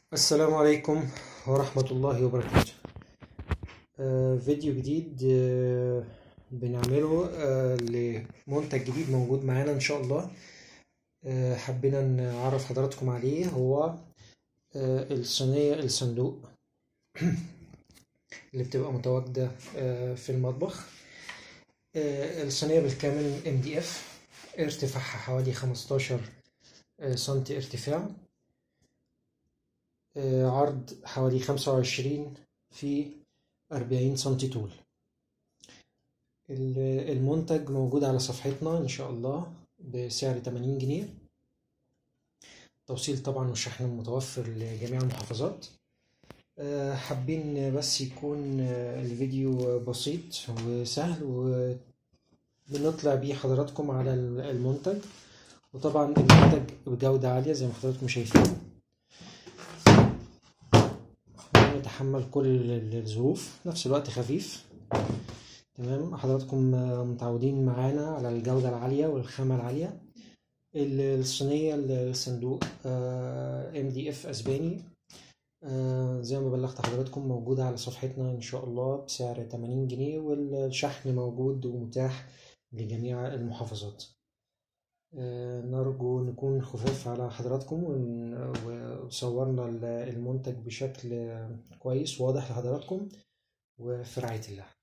السلام عليكم ورحمة الله وبركاته. فيديو جديد بنعمله لمنتج جديد موجود معانا إن شاء الله. حبينا نعرف حضراتكم عليه. هو الصينية الصندوق اللي بتبقى متواجدة في المطبخ. الصينية بالكامل MDF، ارتفاعها حوالي 15 سنتي ارتفاع، عرض حوالي 25 في 40 سنتي طول. المنتج موجود على صفحتنا إن شاء الله بسعر 80 جنيه. توصيل طبعا والشحن متوفر لجميع المحافظات. حابين بس يكون الفيديو بسيط وسهل وبنطلع بيه حضراتكم على المنتج، وطبعا المنتج بجودة عالية زي ما حضراتكم شايفين، يتحمل كل الظروف، في نفس الوقت خفيف. تمام، حضراتكم متعودين معانا على الجودة العالية والخامة العالية. الصينية الصندوق MDF أسباني، زي ما بلغت حضراتكم موجودة على صفحتنا إن شاء الله بسعر 80 جنيه، والشحن موجود ومتاح لجميع المحافظات. نرجو نكون خفاف على حضراتكم وصورنا المنتج بشكل كويس واضح لحضراتكم، وفي رعاية الله.